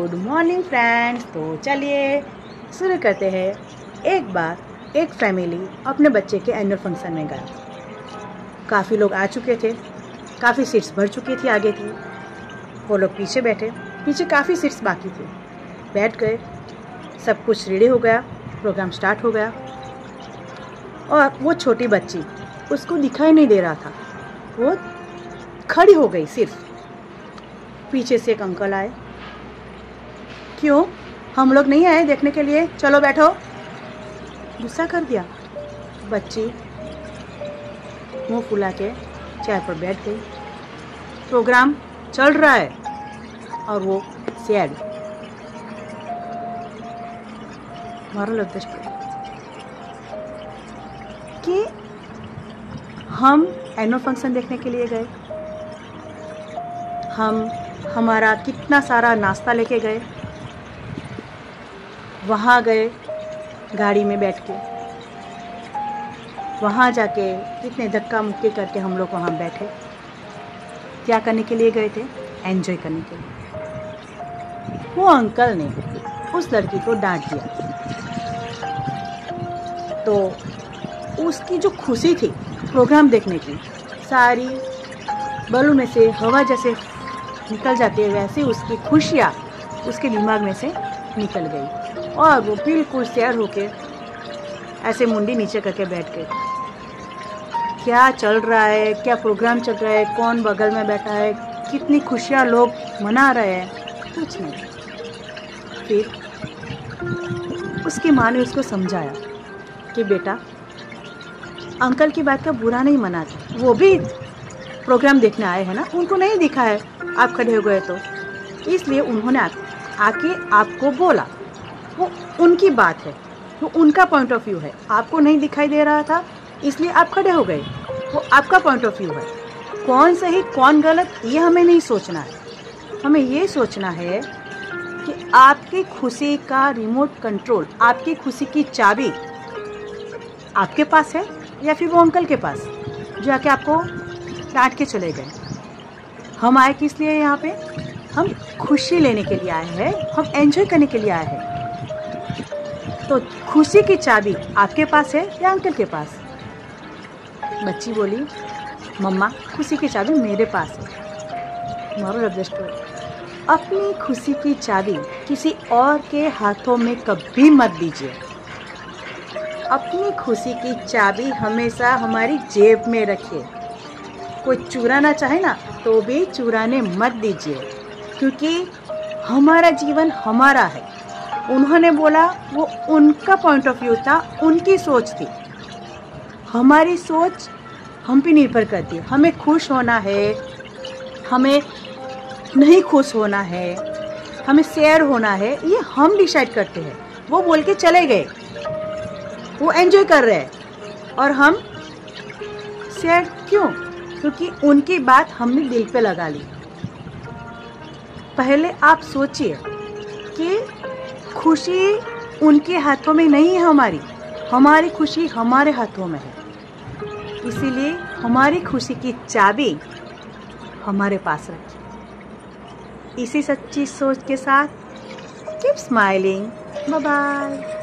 Good morning friends. तो चलिए शुरू करते हैं। एक बार एक फैमिली अपने बच्चे के एनुअल फंक्शन में गया। काफ़ी लोग आ चुके थे, काफ़ी सीट्स भर चुकी थी, आगे थी। वो लोग पीछे बैठे, पीछे काफ़ी सीट्स बाकी थी। बैठ गए, सब कुछ रेडी हो गया, प्रोग्राम स्टार्ट हो गया। और वो छोटी बच्ची, उसको दिखाई नहीं दे रहा था, वो खड़ी हो गई सिर्फ। पीछे से एक अंकल आए, क्यों हम लोग नहीं आए देखने के लिए, चलो बैठो। गुस्सा कर दिया। बच्ची मुंह फुला के चेयर पर बैठ गई। प्रोग्राम चल रहा है और वो sad. Moral of the story कि हम एनुअल फंक्शन देखने के लिए गए, हम हमारा कितना सारा नाश्ता लेके गए, वहाँ गए गाड़ी में बैठ के, वहाँ जाके कितने धक्का मुक्की करके हम लोग वहाँ बैठे। क्या करने के लिए गए थे? एंजॉय करने के लिए। वो अंकल ने उस लड़की को डांट दिया, तो उसकी जो खुशी थी प्रोग्राम देखने की, सारी बलून में से हवा जैसे निकल जाती है, वैसे उसकी खुशियाँ उसके दिमाग में से निकल गई और वो बिल्कुल सैड होके ऐसे मुंडी नीचे करके बैठ गई। क्या चल रहा है, क्या प्रोग्राम चल रहा है, कौन बगल में बैठा है, कितनी खुशियाँ लोग मना रहे हैं, कुछ नहीं। फिर उसकी माँ ने उसको समझाया कि बेटा, अंकल की बात का बुरा नहीं मनाते, वो भी प्रोग्राम देखने आए हैं ना, उनको नहीं दिखा है आप खड़े हो गए, तो इसलिए उन्होंने आके आपको बोला। वो उनकी बात है, वो उनका पॉइंट ऑफ व्यू है। आपको नहीं दिखाई दे रहा था इसलिए आप खड़े हो गए, वो आपका पॉइंट ऑफ व्यू है। कौन सही कौन गलत ये हमें नहीं सोचना है, हमें ये सोचना है कि आपकी खुशी का रिमोट कंट्रोल, आपकी खुशी की चाबी आपके पास है या फिर वो अंकल के पास जो आके आपको डांट के चले गए। हम आए किस लिए यहाँ पे? हम खुशी लेने के लिए आए हैं, हम एंजॉय करने के लिए आए हैं। तो खुशी की चाबी आपके पास है या अंकल के पास? बच्ची बोली, मम्मा खुशी की चाबी मेरे पास है। मोरल ऑफ द स्टोरी, अपनी खुशी की चाबी किसी और के हाथों में कभी मत दीजिए। अपनी खुशी की चाबी हमेशा हमारी जेब में रखिए। कोई चुराना चाहे ना तो भी चुराने मत दीजिए, क्योंकि हमारा जीवन हमारा है। उन्होंने बोला, वो उनका पॉइंट ऑफ व्यू था, उनकी सोच थी। हमारी सोच हम पे निर्भर करती है। हमें खुश होना है, हमें नहीं खुश होना है, हमें सैड होना है, ये हम डिसाइड करते हैं। वो बोल के चले गए, वो एंजॉय कर रहे हैं और हम सैड क्यों? क्योंकि उनकी बात हमने दिल पे लगा ली। पहले आप सोचिए कि खुशी उनके हाथों में नहीं है, हमारी खुशी हमारे हाथों में है। इसीलिए हमारी खुशी की चाबी हमारे पास रखिए। इसी सच्ची सोच के साथ कीप स्माइलिंग। Bye bye.